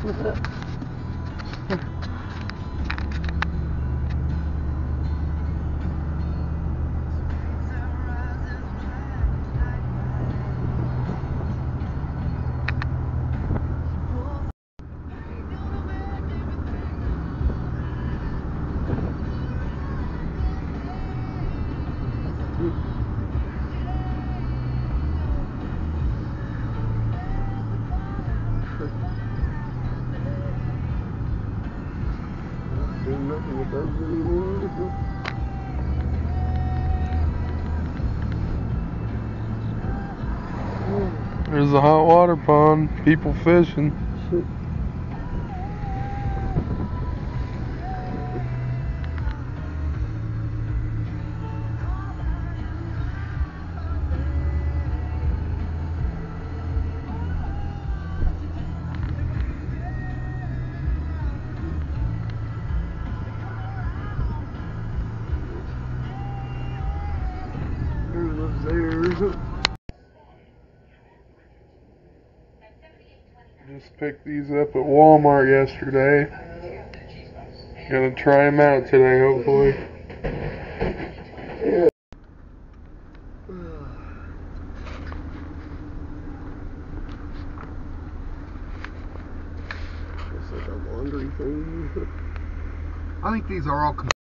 Doing nothing with those anymore. There's a hot water pond, people fishing. Just picked these up at Walmart yesterday. Gonna try them out today, hopefully. Yeah. It's like a laundry thing. I think these are all